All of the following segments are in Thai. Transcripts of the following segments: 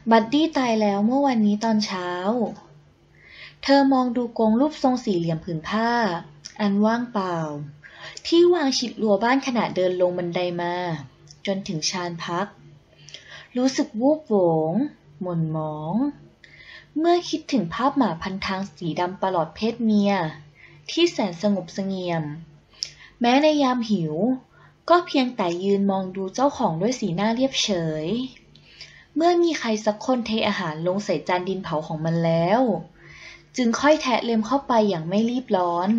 บัดดี้ตายแล้วเมื่อวันนี้ตอนเช้าเธอมองดูกรงรูปทรงสี่เหลี่ยมผืนผ้าอันว่างเปล่าที่วางชิดรั้วบ้านขณะเดินลงบันไดมาจนถึงชานพักรู้สึกวูบโหวงหม่นหมองเมื่อคิดถึงภาพหมาพันทางสีดำประหลอดเพศเมียที่แสนสงบเสงี่ยมแม้ในยามหิวก็เพียงแต่ยืนมองดูเจ้าของด้วยสีหน้าเรียบเฉยเมื่อมีใครสักคนเทอาหารลงใส่จานดินเผาของมันแล้วจึงค่อยแทะเล็มเข้าไปอย่างไม่รีบร้อน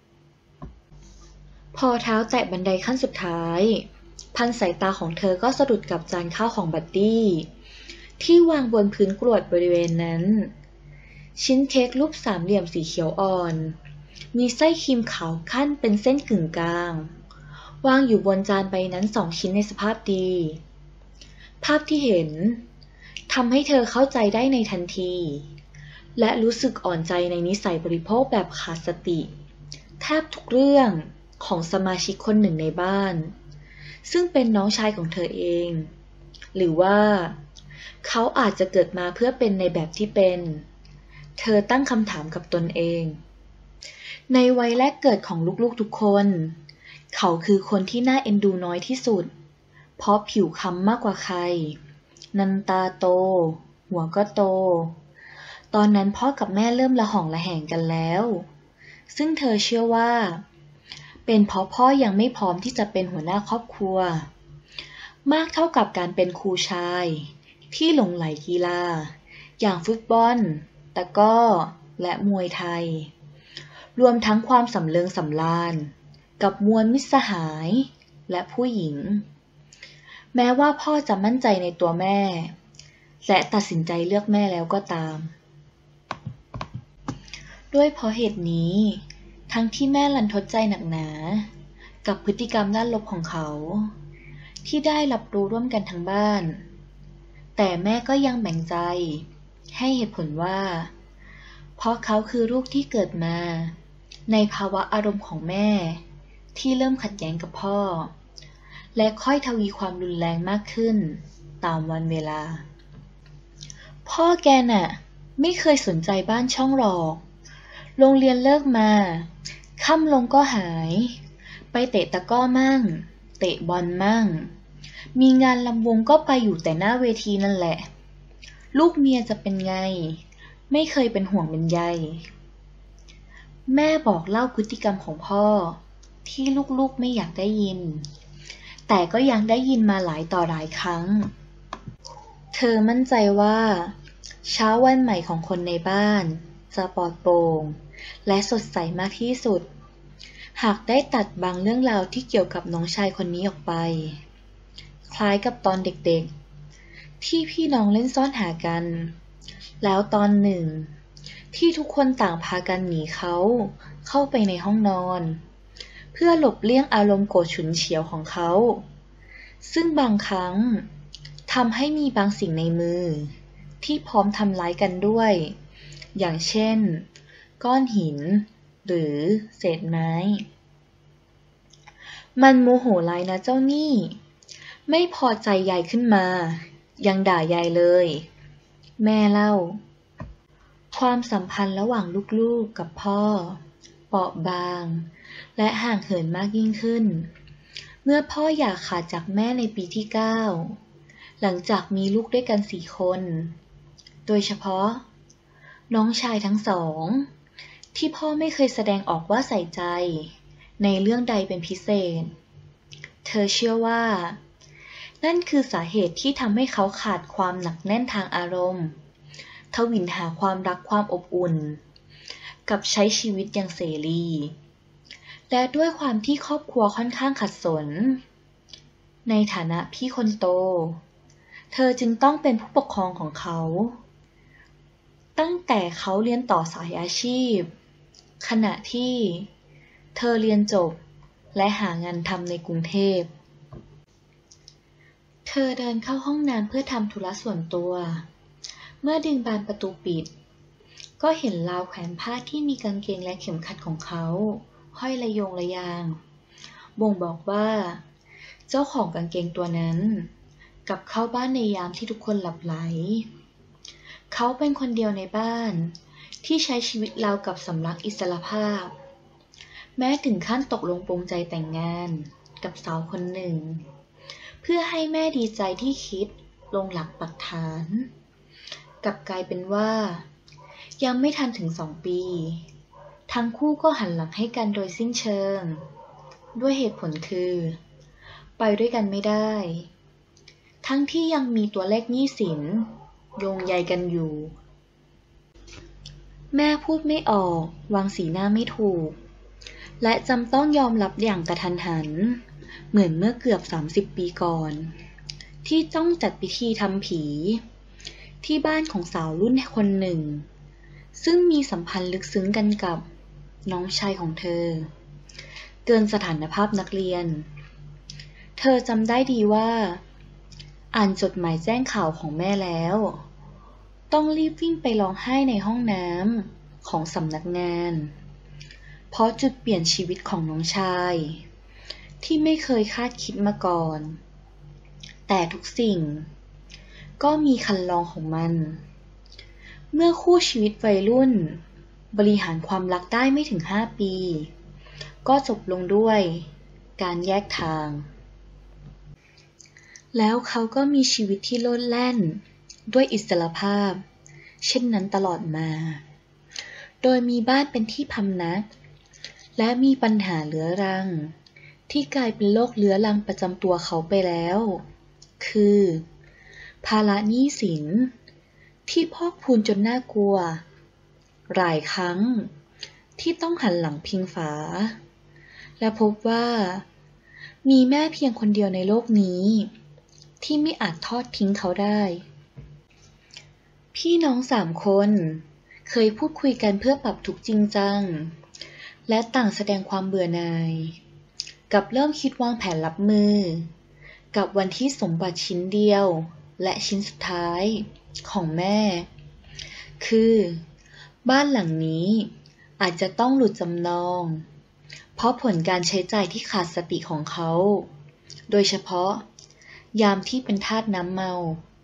พอเท้าแตะบันไดขั้นสุดท้ายพันสายตาของเธอก็สะดุดกับจานข้าวของบัดดี้ที่วางบนพื้นกรวดบริเวณนั้นชิ้นเค้กรูปสามเหลี่ยมสีเขียวอ่อนมีไส้ครีมขาวขั้นเป็นเส้นกึ่งกลางวางอยู่บนจานใบนั้น2 ชิ้นในสภาพดีภาพที่เห็นทำให้เธอเข้าใจได้ในทันทีและรู้สึกอ่อนใจในนิสัยบริโภคแบบขาดสติแทบทุกเรื่องของสมาชิกคนหนึ่งในบ้านซึ่งเป็นน้องชายของเธอเองหรือว่าเขาอาจจะเกิดมาเพื่อเป็นในแบบที่เป็นเธอตั้งคำถามกับตนเองในวัยแรกเกิดของลูกๆทุกคนเขาคือคนที่น่าเอ็นดูน้อยที่สุดเพราะผิวค้ำมากกว่าใครนันตาโตหัวก็โตตอนนั้นพ่อกับแม่เริ่มระหองระแหงกันแล้วซึ่งเธอเชื่อว่าเป็นเพราะพ่อยังไม่พร้อมที่จะเป็นหัวหน้าครอบครัวมากเท่ากับการเป็นครูชายที่หลงใหลกีฬาอย่างฟุตบอลตะกร้อและมวยไทยรวมทั้งความสำเริงสำราญกับมวลมิตรสหายและผู้หญิงแม้ว่าพ่อจะมั่นใจในตัวแม่และตัดสินใจเลือกแม่แล้วก็ตามด้วยเพราะเหตุนี้ทั้งที่แม่รันทดใจหนักหนากับพฤติกรรมด้านลบของเขาที่ได้รับรู้ร่วมกันทั้งบ้านแต่แม่ก็ยังแบ่งใจให้เหตุผลว่าเพราะเขาคือลูกที่เกิดมาในภาวะอารมณ์ของแม่ที่เริ่มขัดแย้งกับพ่อและค่อยทวีความรุนแรงมากขึ้นตามวันเวลาพ่อแกน่ะไม่เคยสนใจบ้านช่องหรอกโรงเรียนเลิกมาค่ำลงก็หายไปเตะตะกร้อมั่งเตะบอลมั่งมีงานลำวงก็ไปอยู่แต่หน้าเวทีนั่นแหละลูกเมียจะเป็นไงไม่เคยเป็นห่วงเป็นใยแม่บอกเล่าพฤติกรรมของพ่อที่ลูกๆไม่อยากได้ยินแต่ก็ยังได้ยินมาหลายต่อหลายครั้งเธอมั่นใจว่าเช้าวันใหม่ของคนในบ้านจะปลอดโปร่งและสดใสมากที่สุดหากได้ตัดบางเรื่องราวที่เกี่ยวกับน้องชายคนนี้ออกไปคล้ายกับตอนเด็กๆที่พี่น้องเล่นซ่อนหากันแล้วตอนหนึ่งที่ทุกคนต่างพากันหนีเขาเข้าไปในห้องนอนเพื่อหลบเลี่ยงอารมณ์โกรธฉุนเฉียวของเขาซึ่งบางครั้งทำให้มีบางสิ่งในมือที่พร้อมทำร้ายกันด้วยอย่างเช่นก้อนหินหรือเศษไม้มันโมโหร้ายนะเจ้านี่ไม่พอใจยายขึ้นมายังด่ายายเลยแม่เล่าความสัมพันธ์ระหว่างลูกๆกับพ่อเปราะบางและห่างเหินมากยิ่งขึ้นเมื่อพ่อหย่าขาดจากแม่ในปีที่ 9หลังจากมีลูกด้วยกัน4 คนโดยเฉพาะน้องชายทั้งสองที่พ่อไม่เคยแสดงออกว่าใส่ใจในเรื่องใดเป็นพิเศษเธอเชื่อว่านั่นคือสาเหตุที่ทำให้เขาขาดความหนักแน่นทางอารมณ์ทวินหาความรักความอบอุ่นกับใช้ชีวิตอย่างเสรีและด้วยความที่ครอบครัวค่อนข้างขัดสนในฐานะพี่คนโตเธอจึงต้องเป็นผู้ปกครองของเขาตั้งแต่เขาเรียนต่อสายอาชีพขณะที่เธอเรียนจบและหางานทำในกรุงเทพเธอเดินเข้าห้องน้ำเพื่อทำธุระส่วนตัวเมื่อดึงบานประตูปิดก็เห็นราวแขวนผ้าที่มีกางเกงและเข็มขัดของเขาห้อยระโยงระยางบ่งบอกว่าเจ้าของกางเกงตัวนั้นกลับเข้าบ้านในยามที่ทุกคนหลับไหลเขาเป็นคนเดียวในบ้านที่ใช้ชีวิตราวกับสำลักอิสรภาพแม้ถึงขั้นตกลงปรงใจแต่งงานกับสาวคนหนึ่งเพื่อให้แม่ดีใจที่คิดลงหลักปักฐานกลับกลายเป็นว่ายังไม่ทันถึง2 ปีทั้งคู่ก็หันหลังให้กันโดยสิ้นเชิงด้วยเหตุผลคือไปด้วยกันไม่ได้ทั้งที่ยังมีตัวเลขหนี้สินโยงใยกันอยู่แม่พูดไม่ออกวางสีหน้าไม่ถูกและจำต้องยอมรับอย่างกระทันหันเหมือนเมื่อเกือบ30 ปีก่อนที่ต้องจัดพิธีทำผีที่บ้านของสาวรุ่นคนหนึ่งซึ่งมีสัมพันธ์ลึกซึ้งกันกับน้องชายของเธอเกินสถานภาพนักเรียนเธอจำได้ดีว่าอ่านจดหมายแจ้งข่าวของแม่แล้วต้องรีบวิ่งไปร้องไห้ในห้องน้ำของสำนักงานเพราะจุดเปลี่ยนชีวิตของน้องชายที่ไม่เคยคาดคิดมาก่อนแต่ทุกสิ่งก็มีคันลองของมันเมื่อคู่ชีวิตวัยรุ่นบริหารความรักได้ไม่ถึง5 ปีก็จบลงด้วยการแยกทางแล้วเขาก็มีชีวิตที่โลดแล่นด้วยอิสรภาพเช่นนั้นตลอดมาโดยมีบ้านเป็นที่พำนักและมีปัญหาเรื้อรังที่กลายเป็นโรคเรื้อรังประจำตัวเขาไปแล้วคือภาระหนี้สินที่พอกพูนจนน่ากลัวหลายครั้งที่ต้องหันหลังพิงฝาและพบว่ามีแม่เพียงคนเดียวในโลกนี้ที่ไม่อาจทอดทิ้งเขาได้พี่น้อง3 คนเคยพูดคุยกันเพื่อปรับทุกข์จริงจังและต่างแสดงความเบื่อหน่ายกับเริ่มคิดวางแผนรับมือกับวันที่สมบัติชิ้นเดียวและชิ้นสุดท้ายของแม่คือบ้านหลังนี้อาจจะต้องหลุดจำนองเพราะผลการใช้จ่ายที่ขาดสติของเขาโดยเฉพาะยามที่เป็นทาสน้ำเมา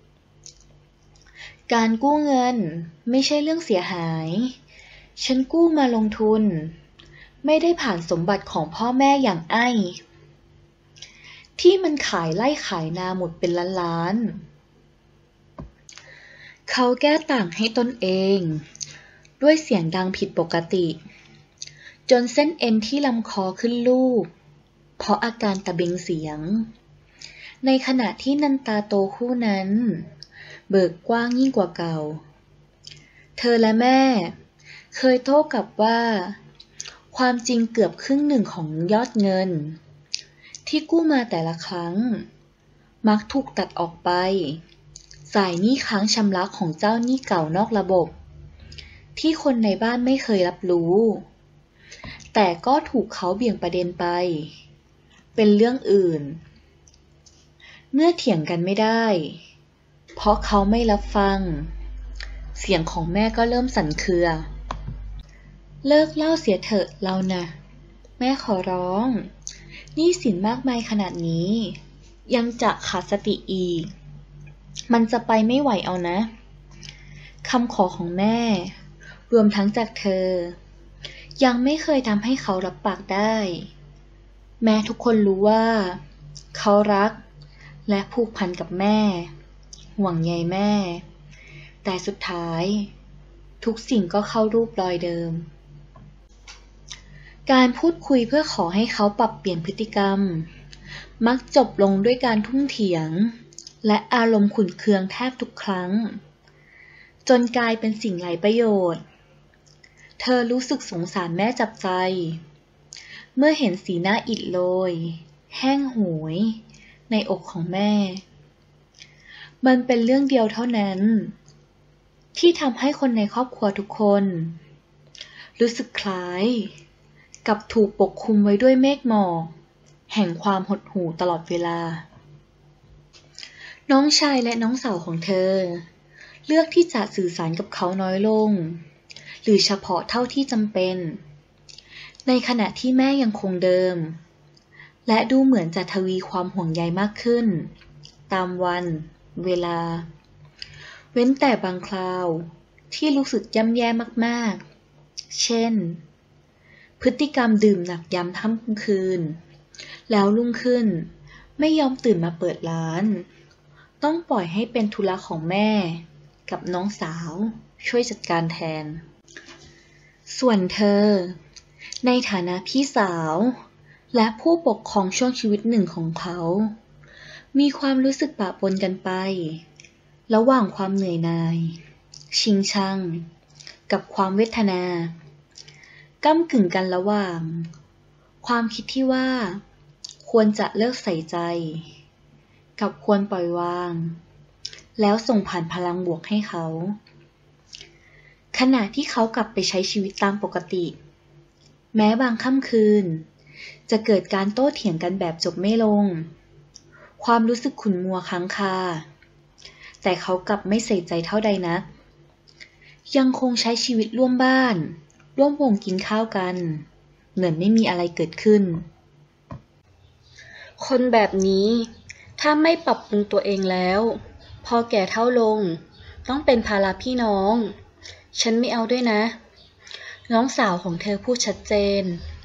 การกู้เงินไม่ใช่เรื่องเสียหายฉันกู้มาลงทุนไม่ได้ผ่านสมบัติของพ่อแม่อย่างไอ้ที่มันขายไร่ขายนาหมดเป็นล้านๆเขาแก้ต่างให้ตนเองด้วยเสียงดังผิดปกติจนเส้นเอ็นที่ลำคอขึ้นลูบเพราะอาการตะเบงเสียงในขณะที่นันตาโตคู่นั้นเบิกกว้างยิ่งกว่าเก่าเธอและแม่เคยโต้กลับว่าความจริงเกือบครึ่งหนึ่งของยอดเงินที่กู้มาแต่ละครั้งมักถูกตัดออกไปจ่ายหนี้ค้างชำระของเจ้าหนี้เก่านอกระบบที่คนในบ้านไม่เคยรับรู้แต่ก็ถูกเขาเบี่ยงประเด็นไปเป็นเรื่องอื่นเมื่อเถียงกันไม่ได้เพราะเขาไม่รับฟังเสียงของแม่ก็เริ่มสั่นเครือเลิกเล่าเสียเถอะเรานะแม่ขอร้องหนี้สินมากมายขนาดนี้ยังจะขาดสติอีกมันจะไปไม่ไหวเอานะคำขอของแม่รวมทั้งจากเธอยังไม่เคยทำให้เขารับปากได้แม้ทุกคนรู้ว่าเขารักและผูกพันกับแม่ห่วงใยแม่แต่สุดท้ายทุกสิ่งก็เข้ารูปรอยเดิมการพูดคุยเพื่อขอให้เขาปรับเปลี่ยนพฤติกรรมมักจบลงด้วยการทุ่มเถียงและอารมณ์ขุ่นเคืองแทบทุกครั้งจนกลายเป็นสิ่งไร้ประโยชน์เธอรู้สึกสงสารแม่จับใจเมื่อเห็นสีหน้าอิดโรยแห้งโหยในอกของแม่มันเป็นเรื่องเดียวเท่านั้นที่ทำให้คนในครอบครัวทุกคนรู้สึกคล้ายกับถูกปกคลุมไว้ด้วยเมฆหมอกแห่งความหดหู่ตลอดเวลาน้องชายและน้องสาวของเธอเลือกที่จะสื่อสารกับเขาน้อยลงหรือเฉพาะเท่าที่จำเป็นในขณะที่แม่ยังคงเดิมและดูเหมือนจะทวีความห่วงใยมากขึ้นตามวันเวลารเว้นแต่บางคราวที่รู้สึกย่ำแย่มากๆเช่นพฤติกรรมดื่มหนักยามค่ำคืนแล้วรุ่งขึ้นไม่ยอมตื่นมาเปิดร้านต้องปล่อยให้เป็นธุระของแม่กับน้องสาวช่วยจัดการแทนส่วนเธอในฐานะพี่สาวและผู้ปกครองช่วงชีวิตหนึ่งของเขามีความรู้สึกปะปนกันไประหว่างความเหนื่อยหน่ายชิงชังกับความเวทนาก้ำกึ่งกันระหว่างความคิดที่ว่าควรจะเลิกใส่ใจกับควรปล่อยวางแล้วส่งผ่านพลังบวกให้เขาขณะที่เขากลับไปใช้ชีวิตตามปกติแม้บางค่ำคืนจะเกิดการโต้เถียงกันแบบจบไม่ลงความรู้สึกขุ่นมัวค้างคาแต่เขากลับไม่ใส่ใจเท่าใดนักยังคงใช้ชีวิตร่วมบ้านร่วมวงกินข้าวกันเหมือนไม่มีอะไรเกิดขึ้นคนแบบนี้ถ้าไม่ปรับปรุงตัวเองแล้วพอแก่เฒ่าลงต้องเป็นภาระพี่น้องฉันไม่เอาด้วยนะน้องสาวของเธอพูดชัดเจน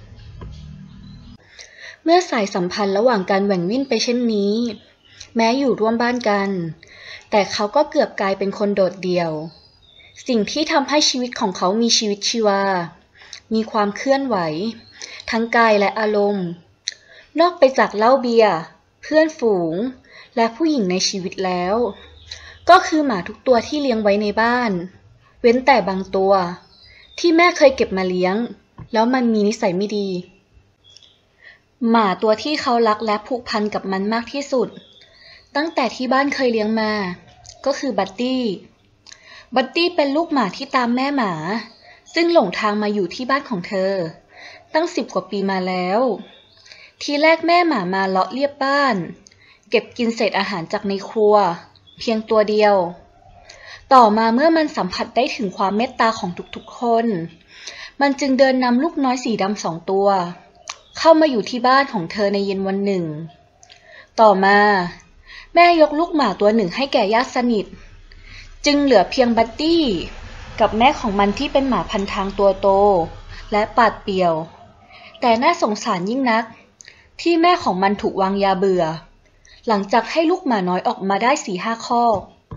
เมื่อสายสัมพันธ์ระหว่างการแหว่งวิ่นไปเช่นนี้แม้อยู่ร่วมบ้านกันแต่เขาก็เกือบกลายเป็นคนโดดเดี่ยวสิ่งที่ทำให้ชีวิตของเขามีชีวิตชีวามีความเคลื่อนไหวทั้งกายและอารมณ์นอกไปจากเหล้าเบียร์เพื่อนฝูงและผู้หญิงในชีวิตแล้วก็คือหมาทุกตัวที่เลี้ยงไว้ในบ้านเว้นแต่บางตัวที่แม่เคยเก็บมาเลี้ยงแล้วมันมีนิสัยไม่ดีหมาตัวที่เขารักและผูกพันกับมันมากที่สุดตั้งแต่ที่บ้านเคยเลี้ยงมาก็คือบัตตี้เป็นลูกหมาที่ตามแม่หมาซึ่งหลงทางมาอยู่ที่บ้านของเธอตั้ง10 กว่าปีมาแล้วทีแรกแม่หมามาเลาะเลียบบ้านเก็บกินเศษอาหารจากในครัวเพียงตัวเดียวต่อมาเมื่อมันสัมผัสได้ถึงความเมตตาของทุกๆคนมันจึงเดินนำลูกน้อยสีดำ2 ตัวเข้ามาอยู่ที่บ้านของเธอในเย็นวันหนึ่งต่อมาแม่ยกลูกหมาตัวหนึ่งให้แก่ญาติสนิทจึงเหลือเพียงบัดดี้กับแม่ของมันที่เป็นหมาพันทางตัวโตและปาดเปรียวแต่น่าสงสารยิ่งนักที่แม่ของมันถูกวางยาเบื่อหลังจากให้ลูกหมาน้อยออกมาได้ 4-5 คอก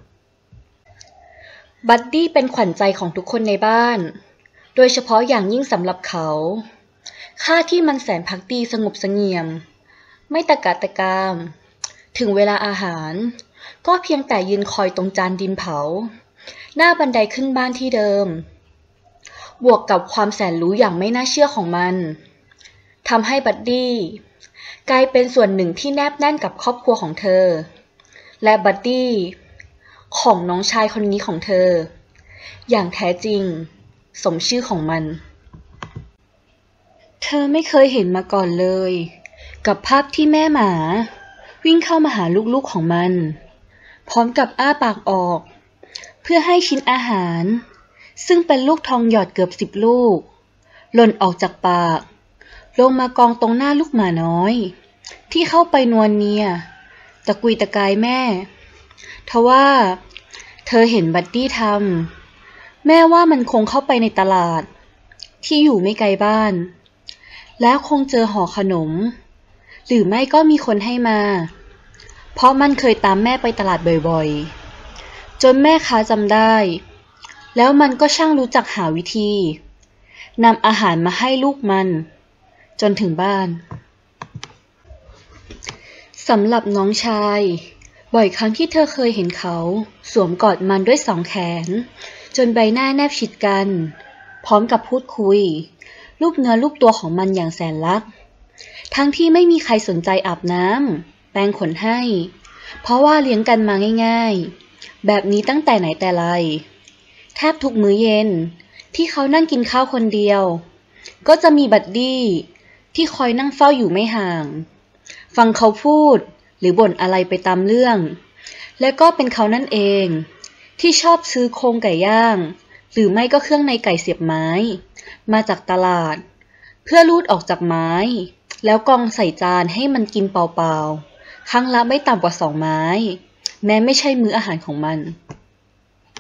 บัดดี้เป็นขวัญใจของทุกคนในบ้านโดยเฉพาะอย่างยิ่งสำหรับเขาค่าที่มันแสนภักดีสงบเสงี่ยมไม่ตะกะตะกามถึงเวลาอาหารก็เพียงแต่ยืนคอยตรงจานดินเผาหน้าบันไดขึ้นบ้านที่เดิมบวกกับความแสนรู้อย่างไม่น่าเชื่อของมันทำให้บัดดี้กลายเป็นส่วนหนึ่งที่แนบแน่นกับครอบครัวของเธอและบัดดี้ของน้องชายคนนี้ของเธออย่างแท้จริงสมชื่อของมันเธอไม่เคยเห็นมาก่อนเลยกับภาพที่แม่หมาวิ่งเข้ามาหาลูกๆของมันพร้อมกับอ้าปากออกเพื่อให้ชิ้นอาหารซึ่งเป็นลูกทองหยอดเกือบ10 ลูกหล่นออกจากปากลงมากองตรงหน้าลูกหมาน้อยที่เข้าไปนวลเนียตะกุยตะกายแม่ทว่าเธอเห็นบัดดี้ทำแม่ว่ามันคงเข้าไปในตลาดที่อยู่ไม่ไกลบ้านแล้วคงเจอห่อขนมหรือไม่ก็มีคนให้มาเพราะมันเคยตามแม่ไปตลาดบ่อยๆจนแม่ค้าจำได้แล้วมันก็ช่างรู้จักหาวิธีนำอาหารมาให้ลูกมันจนถึงบ้านสำหรับน้องชายบ่อยครั้งที่เธอเคยเห็นเขาสวมกอดมันด้วย2 แขนจนใบหน้าแนบชิดกันพร้อมกับพูดคุยรูปเนื้อรูปตัวของมันอย่างแสนรักทั้งที่ไม่มีใครสนใจอาบน้ำแปรงขนให้เพราะว่าเลี้ยงกันมาง่ายๆแบบนี้ตั้งแต่ไหนแต่ไรแทบทุกมื้อเย็นที่เขานั่งกินข้าวคนเดียวก็จะมีบัดดี้ที่คอยนั่งเฝ้าอยู่ไม่ห่างฟังเขาพูดหรือบ่นอะไรไปตามเรื่องและก็เป็นเขานั่นเองที่ชอบซื้อโครงไก่ย่างหรือไม่ก็เครื่องในไก่เสียบไม้มาจากตลาดเพื่อรูดออกจากไม้แล้วกองใส่จานให้มันกินเปล่าๆครั้งละไม่ต่ำกว่า2 ไม้แม้ไม่ใช่มื้ออาหารของมัน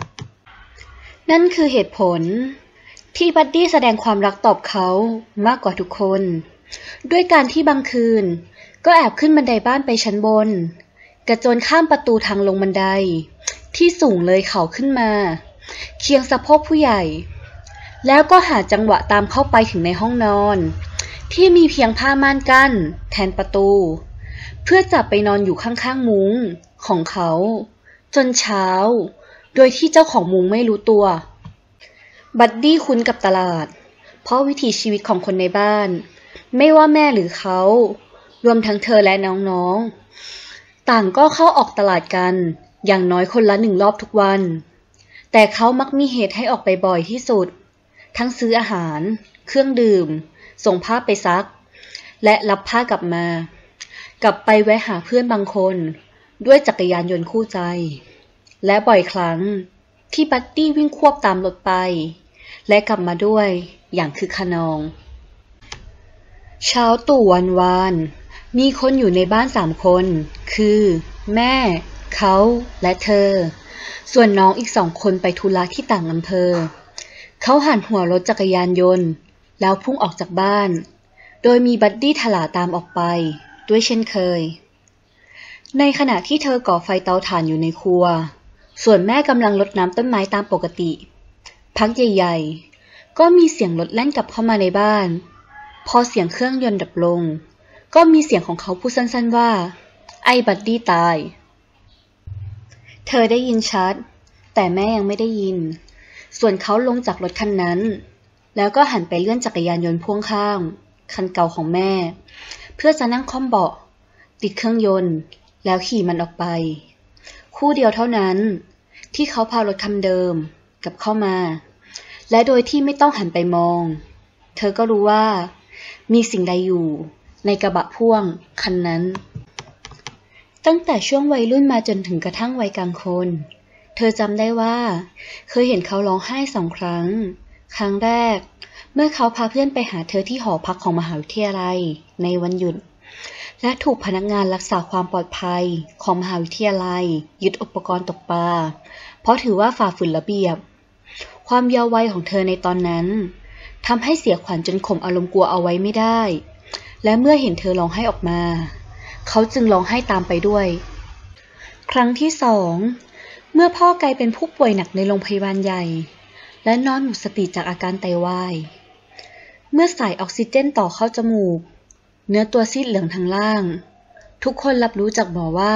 นั่นคือเหตุผลที่บัดดี้แสดงความรักตอบเขามากกว่าทุกคนด้วยการที่บางคืนก็แอบขึ้นบันไดบ้านไปชั้นบนกระโจนข้ามประตูทางลงบันไดที่สูงเลยเขาขึ้นมาเคียงสะโพกผู้ใหญ่แล้วก็หาจังหวะตามเข้าไปถึงในห้องนอนที่มีเพียงผ้าม่านกั้นแทนประตูเพื่อจับไปนอนอยู่ข้างๆมุ้งของเขาจนเช้าโดยที่เจ้าของมุ้งไม่รู้ตัวบัดดี้คุ้นกับตลาดเพราะวิถีชีวิตของคนในบ้านไม่ว่าแม่หรือเขารวมทั้งเธอและน้องๆต่างก็เข้าออกตลาดกันอย่างน้อยคนละ1 รอบทุกวันแต่เขามักมีเหตุให้ออกไปบ่อยที่สุดทั้งซื้ออาหารเครื่องดื่มส่งผ้าไปซักและรับผ้ากลับไปแวะหาเพื่อนบางคนด้วยจักรยานยนต์คู่ใจและบ่อยครั้งที่บัดดี้วิ่งควบตามรถไปและกลับมาด้วยอย่างคึกคะนองเช้าตรู่วันวานมีคนอยู่ในบ้าน3 คนคือแม่เขาและเธอส่วนน้องอีก2 คนไปธุระที่ต่างอำเภอเขาหันหัวรถจักรยานยนต์แล้วพุ่งออกจากบ้านโดยมีบัดดี้ถลาตามออกไปด้วยเช่นเคยในขณะที่เธอก่อไฟเตาถ่านอยู่ในครัวส่วนแม่กำลังรดน้ำต้นไม้ตามปกติพักใหญ่ๆก็มีเสียงรถแล่นกลับเข้ามาในบ้านพอเสียงเครื่องยนต์ดับลงก็มีเสียงของเขาพูดสั้นๆว่าไอ้บัดดี้ตายเธอได้ยินชัดแต่แม่ยังไม่ได้ยินส่วนเขาลงจากรถคันนั้นแล้วก็หันไปเลื่อนจักรยานยนต์พ่วงข้างคันเก่าของแม่เพื่อจะนั่งคล่อมเบาะติดเครื่องยนต์แล้วขี่มันออกไปคู่เดียวเท่านั้นที่เขาพารถคันเดิมกลับเข้ามาและโดยที่ไม่ต้องหันไปมองเธอก็รู้ว่ามีสิ่งใดอยู่ในกระบะพ่วงคันนั้นตั้งแต่ช่วงวัยรุ่นมาจนถึงกระทั่งวัยกลางคนเธอจำได้ว่าเคยเห็นเขาร้องไห้2 ครั้งครั้งแรกเมื่อเขาพาเพื่อนไปหาเธอที่หอพักของมหาวิทยาลัยในวันหยุดและถูกพนักงานรักษาความปลอดภัยของมหาวิทยาลัยยึดอุปกรณ์ตกปลาเพราะถือว่าฝ่าฝืนระเบียบความเยาว์วัยของเธอในตอนนั้นทำให้เสียขวัญจนข่มอารมณ์กลัวเอาไว้ไม่ได้และเมื่อเห็นเธอร้องไห้ออกมาเขาจึงร้องไห้ตามไปด้วยครั้งที่2เมื่อพ่อกลายเป็นผู้ป่วยหนักในโรงพยาบาลใหญ่และนอนหมดสติจากอาการไตวายเมื่อสายออกซิเจนต่อเข้าจมูกเนื้อตัวซีดเหลืองทางล่างทุกคนรับรู้จากหมอว่า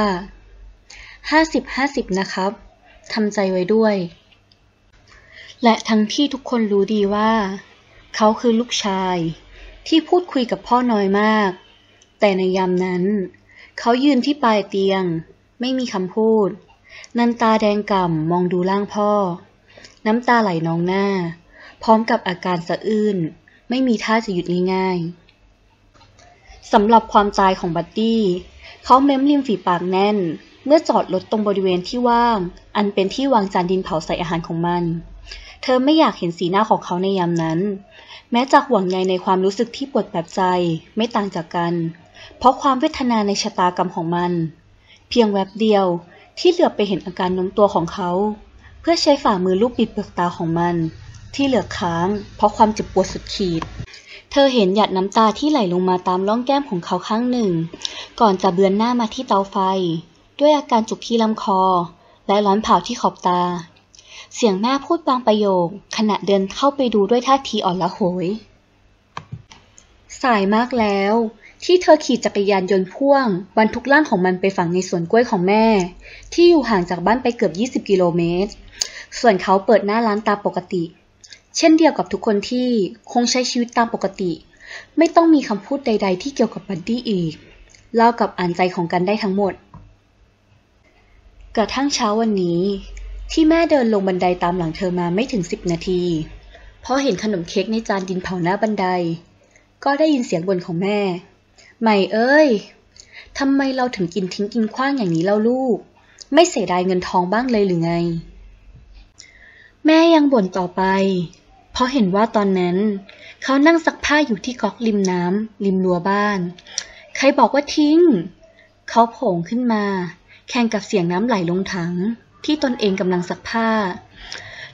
50-50นะครับทำใจไว้ด้วยและทั้งที่ทุกคนรู้ดีว่าเขาคือลูกชายที่พูดคุยกับพ่อน้อยมากแต่ในยามนั้นเขายืนที่ปลายเตียงไม่มีคำพูดนันตาแดงก่ำมองดูร่างพ่อน้ำตาไหลนองหน้าพร้อมกับอาการสะอื้นไม่มีท่าจะหยุดง่ายๆสำหรับความตายของบัดดี้เขาเม้มริมฝีปากแน่นเมื่อจอดรถตรงบริเวณที่ว่างอันเป็นที่วางจานดินเผาใส่อาหารของมันเธอไม่อยากเห็นสีหน้าของเขาในยามนั้นแม้จากห่วงใยในความรู้สึกที่ปวดแปบใจไม่ต่างจากกันเพราะความเวทนาในชะตากรรมของมันเพียงแวบเดียวที่เหลือบไปเห็นอาการโน้มตัวของเขาเพื่อใช้ฝ่ามือลูบปิดเปลือกตาของมันที่เหลือค้างเพราะความเจ็บปวดสุดขีดเธอเห็นหยดน้ำตาที่ไหลลงมาตามร่องแก้มของเขาข้างหนึ่งก่อนจะเบือนหน้ามาที่เตาไฟด้วยอาการจุกที่ลำคอและร้อนเผาที่ขอบตาเสียงแม่พูดบางประโยคขณะเดินเข้าไปดูด้วยท่าทีอ่อนละโหยสายมากแล้วที่เธอขี่จักรยานยนต์พ่วงบรรทุกร่างของมันไปฝังในสวนกล้วยของแม่ที่อยู่ห่างจากบ้านไปเกือบ20 กิโลเมตรส่วนเขาเปิดหน้าร้านตามปกติเช่นเดียวกับทุกคนที่คงใช้ชีวิตตามปกติไม่ต้องมีคำพูดใดๆที่เกี่ยวกับบัดดี้อีกเล่ากับอ่านใจของกันได้ทั้งหมดกระทั่งเช้าวันนี้ที่แม่เดินลงบันไดตามหลังเธอมาไม่ถึง10 นาทีเพราะเห็นขนมเค้กในจานดินเผาหน้าบันไดก็ได้ยินเสียงบ่นของแม่ใหม่เอ้ยทำไมเราถึงกินทิ้งกินขว้างอย่างนี้เล่าลูกไม่เสียดายเงินทองบ้างเลยหรือไงแม่ยังบ่นต่อไปเพราะเห็นว่าตอนนั้นเขานั่งซักผ้าอยู่ที่ก๊อกริมน้ำริมรั้วบ้านใครบอกว่าทิ้งเขาโผล่ขึ้นมาแข่งกับเสียงน้ำไหลลงถังที่ตนเองกำลังซักผ้า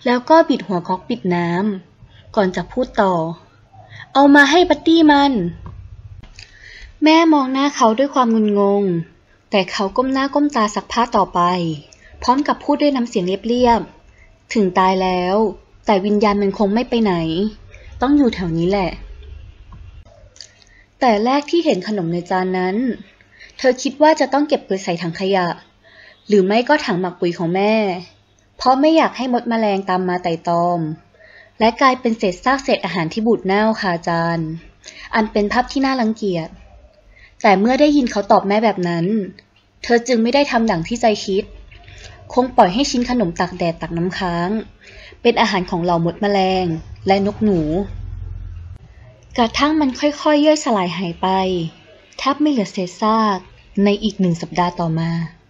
แล้วก็บิดหัวก๊อกปิดน้ำก่อนจะพูดต่อเอามาให้บัดดี้มันแม่มองหน้าเขาด้วยความงุนงงแต่เขาก้มหน้าก้มตาซักผ้าต่อไปพร้อมกับพูดด้วยน้ำเสียงเรียบๆถึงตายแล้วแต่วิญญาณมันคงไม่ไปไหนต้องอยู่แถวนี้แหละแต่แรกที่เห็นขนมในจานนั้นเธอคิดว่าจะต้องเก็บไปใส่ถังขยะหรือไม่ก็ถังหมักปุ๋ยของแม่เพราะไม่อยากให้มดแมลงตามมาไต่ตอมและกลายเป็นเศษซากเศษอาหารที่บูดเน่าคาจานอันเป็นภาพที่น่ารังเกียจแต่เมื่อได้ยินเขาตอบแม่แบบนั้นเธอจึงไม่ได้ทำดั่งที่ใจคิดคงปล่อยให้ชิ้นขนมตากแดดตากน้ำค้างเป็นอาหารของเหล่ามดแมลงและนกหนูกระทั่งมันค่อยๆย่อยสลายหายไปแทบไม่เหลือเศษซากในอีก1 สัปดาห์ต่อมา